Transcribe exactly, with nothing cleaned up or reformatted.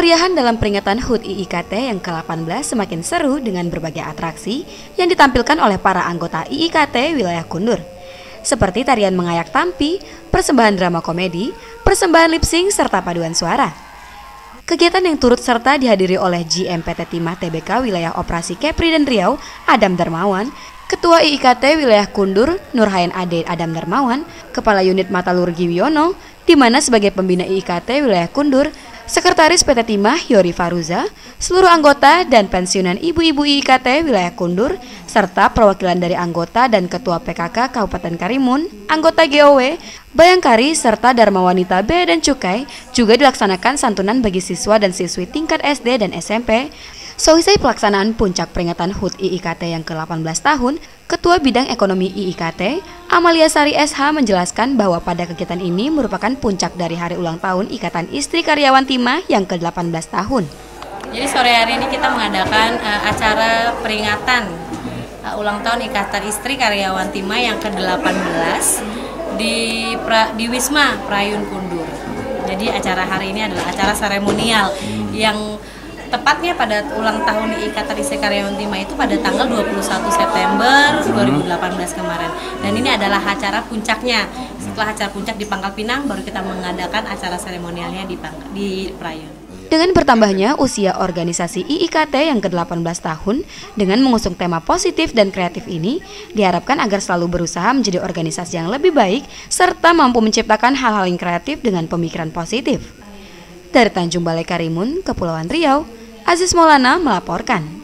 Kemeriahan dalam peringatan H U T I I K T yang ke delapan belas semakin seru dengan berbagai atraksi yang ditampilkan oleh para anggota I I K T wilayah Kundur. Seperti tarian mengayak tampi, persembahan drama komedi, persembahan lip sync, serta paduan suara. Kegiatan yang turut serta dihadiri oleh G M P T Timah T B K wilayah operasi Kepri dan Riau, Adam Darmawan, Ketua I I K T wilayah Kundur, Nurhain Ade Adam Darmawan, Kepala Unit Metalurgi Wiono, di mana sebagai pembina I I K T wilayah Kundur, Sekretaris P T Timah Yori Faruza, seluruh anggota dan pensiunan ibu-ibu I I K T wilayah Kundur, serta perwakilan dari anggota dan Ketua P K K Kabupaten Karimun, anggota G O W, Bayangkari, serta Dharma Wanita Bea dan Cukai juga dilaksanakan santunan bagi siswa dan siswi tingkat S D dan S M P. Seusai pelaksanaan puncak peringatan H U T I I K T yang ke delapan belas tahun, Ketua Bidang Ekonomi I I K T, Amalia Sari S H menjelaskan bahwa pada kegiatan ini merupakan puncak dari hari ulang tahun Ikatan Istri Karyawan Timah yang ke delapan belas tahun. Jadi sore hari ini kita mengadakan uh, acara peringatan uh, ulang tahun Ikatan Istri Karyawan Timah yang ke delapan belas di pra, di Wisma Prayun Kundur. Jadi acara hari ini adalah acara seremonial yang tepatnya pada ulang tahun Ikatan Istri Karyawan Timah itu pada tanggal dua puluh satu September dua ribu delapan belas kemarin. Dan ini adalah acara puncaknya. Setelah acara puncak di Pangkal Pinang, baru kita mengadakan acara seremonialnya di, Pangkal, di Prayun. Dengan bertambahnya usia organisasi I I K T yang ke delapan belas tahun, dengan mengusung tema positif dan kreatif ini, diharapkan agar selalu berusaha menjadi organisasi yang lebih baik, serta mampu menciptakan hal-hal yang kreatif dengan pemikiran positif. Dari Tanjung Balai Karimun, Kepulauan Riau, Aziz Maulana melaporkan.